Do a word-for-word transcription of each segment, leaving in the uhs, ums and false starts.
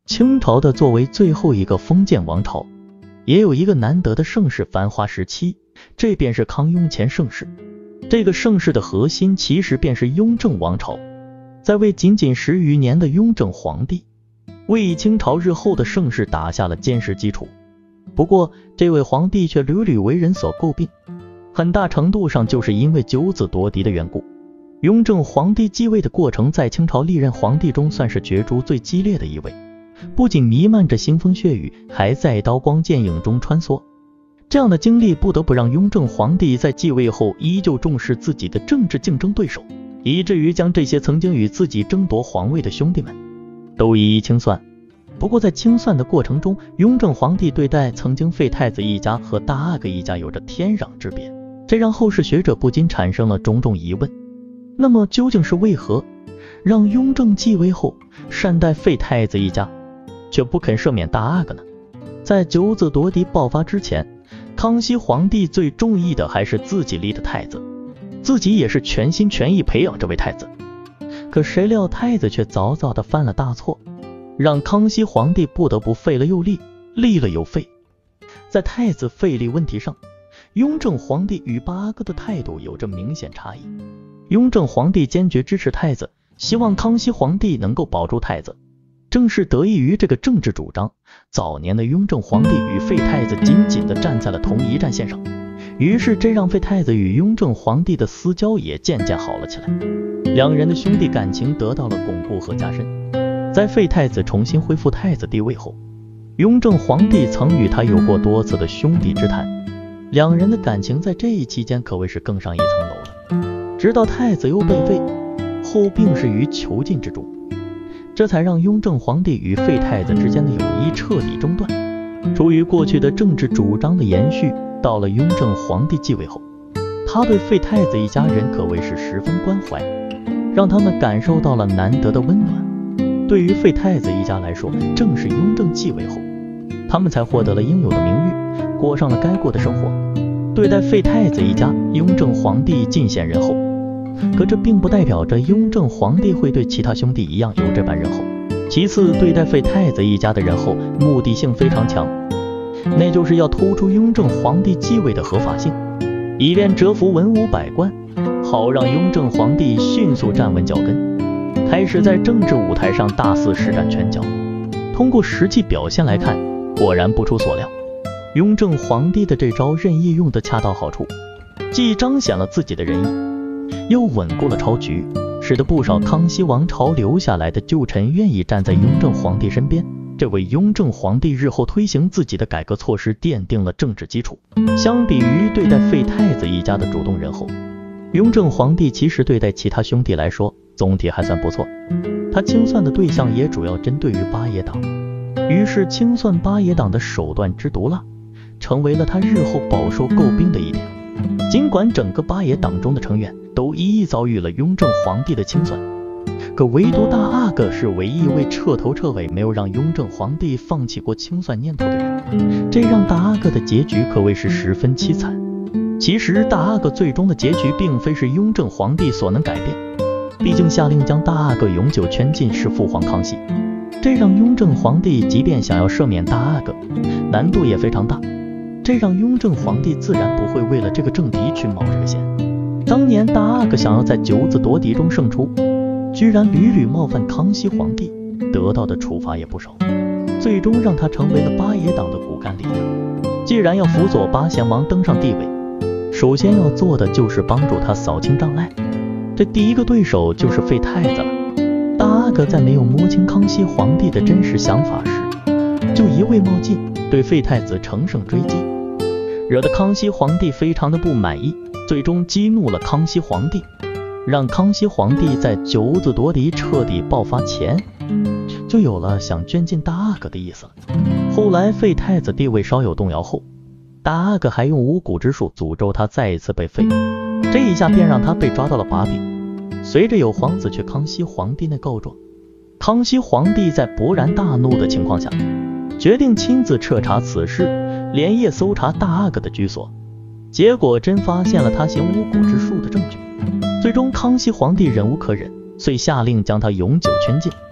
清朝的作为最后一个封建王朝，也有一个难得的盛世繁华时期，这便是康雍乾盛世。这个盛世的核心其实便是雍正王朝，在位仅仅十余年的雍正皇帝，为清朝日后的盛世打下了坚实基础。不过这位皇帝却屡屡为人所诟病，很大程度上就是因为九子夺嫡的缘故。雍正皇帝继位的过程在清朝历任皇帝中算是角逐最激烈的一位，不仅弥漫着腥风血雨，还在刀光剑影中穿梭。这样的经历不得不让雍正皇帝在继位后依旧重视自己的政治竞争对手，以至于将这些曾经与自己争夺皇位的兄弟们都一一清算。不过在清算的过程中，雍正皇帝对待曾经废太子一家和大阿哥一家有着天壤之别，这让后世学者不禁产生了种种疑问。那么究竟是为何让雍正继位后善待废太子一家，却不肯赦免大阿哥呢？在九子夺嫡爆发之前，康熙皇帝最中意的还是自己立的太子，自己也是全心全意培养这位太子。可谁料太子却早早的犯了大错，让康熙皇帝不得不废了又立，立了又废。在太子废立问题上，雍正皇帝与八阿哥的态度有着明显差异。雍正皇帝坚决支持太子，希望康熙皇帝能够保住太子。正是得益于这个政治主张，早年的雍正皇帝与废太子紧紧地站在了同一战线上，于是这让废太子与雍正皇帝的私交也渐渐好了起来，两人的兄弟感情得到了巩固和加深。在废太子重新恢复太子地位后，雍正皇帝曾与他有过多次的兄弟之谈，两人的感情在这一期间可谓是更上一层楼了。直到太子又被废后病逝于囚禁之中，这才让雍正皇帝与废太子之间的友谊彻底中断。出于过去的政治主张的延续，到了雍正皇帝继位后，他对废太子一家人可谓是十分关怀，让他们感受到了难得的温暖。对于废太子一家来说，正是雍正继位后，他们才获得了应有的名誉，过上了该过的生活。对待废太子一家，雍正皇帝尽显仁厚，可这并不代表着雍正皇帝会对其他兄弟一样有这般仁厚。其次，对待废太子一家的仁厚目的性非常强，那就是要突出雍正皇帝继位的合法性，以便折服文武百官，好让雍正皇帝迅速站稳脚跟，开始在政治舞台上大肆施展拳脚。通过实际表现来看，果然不出所料，雍正皇帝的这招任意用得恰到好处，既彰显了自己的仁义，又稳固了朝局，使得不少康熙王朝留下来的旧臣愿意站在雍正皇帝身边，这为雍正皇帝日后推行自己的改革措施奠定了政治基础。相比于对待废太子一家的主动仁厚，雍正皇帝其实对待其他兄弟来说总体还算不错，他清算的对象也主要针对于八爷党，于是清算八爷党的手段之毒辣，成为了他日后饱受诟病的一点。尽管整个八爷党中的成员都一一遭遇了雍正皇帝的清算，可唯独大阿哥是唯一一位彻头彻尾没有让雍正皇帝放弃过清算念头的人，这让大阿哥的结局可谓是十分凄惨。其实大阿哥最终的结局并非是雍正皇帝所能改变，毕竟下令将大阿哥永久圈禁是父皇康熙，这让雍正皇帝即便想要赦免大阿哥，难度也非常大，这让雍正皇帝自然不会为了这个政敌去冒这个险。当年大阿哥想要在九子夺嫡中胜出，居然屡屡冒犯康熙皇帝，得到的处罚也不少，最终让他成为了八爷党的骨干力量。既然要辅佐八贤王登上帝位，首先要做的就是帮助他扫清障碍，这第一个对手就是废太子了。大阿哥在没有摸清康熙皇帝的真实想法时，就一味冒进，对废太子乘胜追击，惹得康熙皇帝非常的不满意，最终激怒了康熙皇帝，让康熙皇帝在九子夺嫡彻底爆发前，就有了想圈禁大阿哥的意思了。后来废太子地位稍有动摇后，大阿哥还用巫蛊之术诅咒他再一次被废，这一下便让他被抓到了把柄。随着有皇子去康熙皇帝那告状，康熙皇帝在勃然大怒的情况下，决定亲自彻查此事，连夜搜查大阿哥的居所，结果真发现了他行巫蛊之术的证据。最终康熙皇帝忍无可忍，遂下令将他永久圈禁。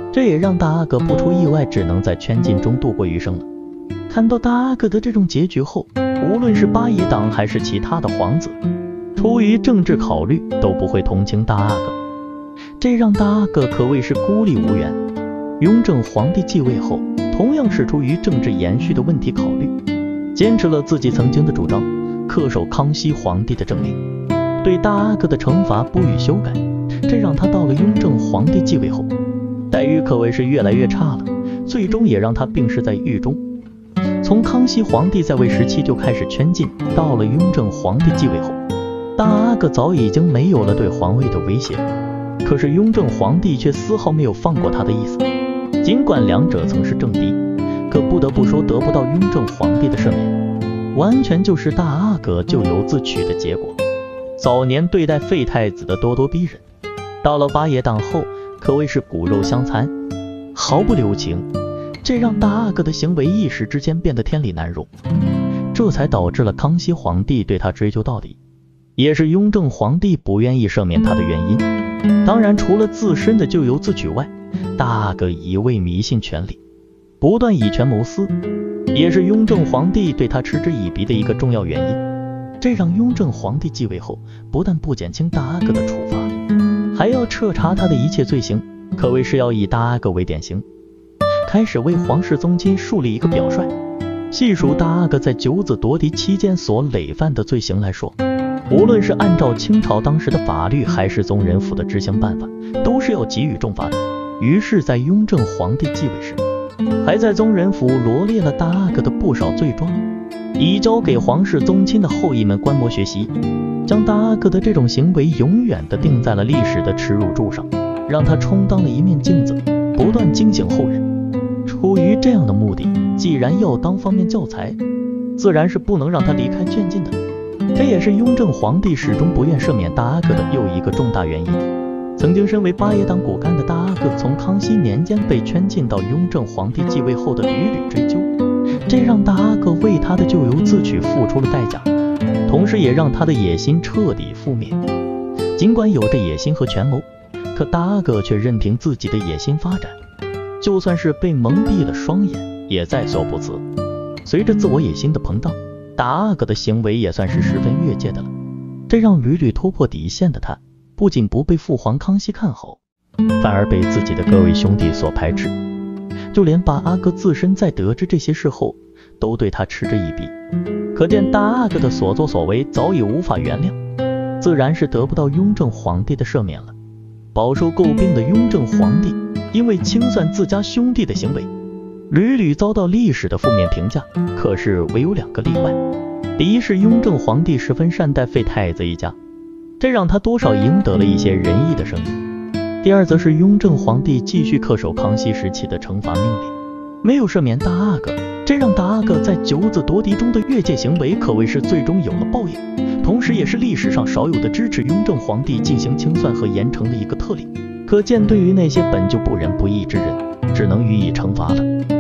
这也让大阿哥不出意外只能在圈禁中度过余生了。看到大阿哥的这种结局后，无论是八爷党还是其他的皇子，出于政治考虑都不会同情大阿哥，这让大阿哥可谓是孤立无援。雍正皇帝继位后，同样是出于政治延续的问题考虑，坚持了自己曾经的主张，恪守康熙皇帝的政令，对大阿哥的惩罚不予修改，这让他到了雍正皇帝继位后，待遇可谓是越来越差了，最终也让他病逝在狱中。从康熙皇帝在位时期就开始圈禁，到了雍正皇帝继位后，大阿哥早已经没有了对皇位的威胁，可是雍正皇帝却丝毫没有放过他的意思。尽管两者曾是政敌，可不得不说得不到雍正皇帝的赦免，完全就是大阿哥咎由自取的结果。早年对待废太子的咄咄逼人，到了八爷党后可谓是骨肉相残，毫不留情，这让大阿哥的行为一时之间变得天理难容，这才导致了康熙皇帝对他追究到底，也是雍正皇帝不愿意赦免他的原因。当然除了自身的咎由自取外，大阿哥一味迷信权力，不断以权谋私，也是雍正皇帝对他嗤之以鼻的一个重要原因。这让雍正皇帝继位后，不但不减轻大阿哥的处罚，还要彻查他的一切罪行，可谓是要以大阿哥为典型，开始为皇室宗亲树立一个表率。细数大阿哥在九子夺嫡期间所累犯的罪行来说，无论是按照清朝当时的法律，还是宗人府的执行办法，都是要给予重罚的。于是在雍正皇帝继位时，还在宗人府罗列了大阿哥的不少罪状，移交给皇室宗亲的后裔们观摩学习，将大阿哥的这种行为永远地钉在了历史的耻辱柱上，让他充当了一面镜子，不断警醒后人。出于这样的目的，既然要当方面教材，自然是不能让他离开圈禁的。这也是雍正皇帝始终不愿赦免大阿哥的又一个重大原因。曾经身为八爷党骨干的大阿哥，从康熙年间被圈禁到雍正皇帝继位后的屡屡追究，这让大阿哥为他的咎由自取付出了代价，同时也让他的野心彻底覆灭。尽管有着野心和权谋，可大阿哥却任凭自己的野心发展，就算是被蒙蔽了双眼，也在所不辞。随着自我野心的膨胀，大阿哥的行为也算是十分越界的了，这让屡屡突破底线的他，不仅不被父皇康熙看好，反而被自己的各位兄弟所排斥，就连八阿哥自身在得知这些事后，都对他嗤之以鼻。可见大阿哥的所作所为早已无法原谅，自然是得不到雍正皇帝的赦免了。饱受诟病的雍正皇帝，因为清算自家兄弟的行为，屡屡遭到历史的负面评价。可是唯有两个例外，第一是雍正皇帝十分善待废太子一家，这让他多少赢得了一些仁义的声音。第二则是雍正皇帝继续恪守康熙时期的惩罚命令，没有赦免大阿哥，这让大阿哥在九子夺嫡中的越界行为可谓是最终有了报应，同时也是历史上少有的支持雍正皇帝进行清算和严惩的一个特例。可见对于那些本就不仁不义之人，只能予以惩罚了。